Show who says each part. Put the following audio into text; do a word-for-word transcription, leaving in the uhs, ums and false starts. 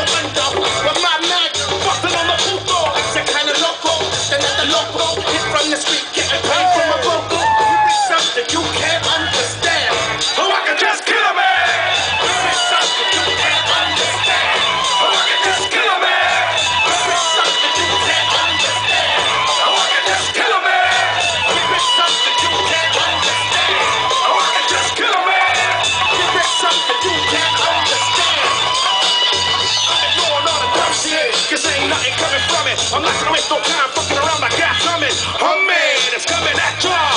Speaker 1: under. With my mag, bustin' on the puto. Ese kind of loco, another loco. Hit from the street, getting paid from a vocal. You think something you can't understand. Oh, I can just kill a man. You think something you can't understand. Oh, I can just kill a man. You think something you can't understand. Oh, I can just kill a man. You think something you can't understand. Oh, I can just kill a man. You think something you can't understand. I'm going on a dumb shit, cause ain't nothing coming from it. I'm not coming no time fucking around, I got coming. Homemade, it's coming at you.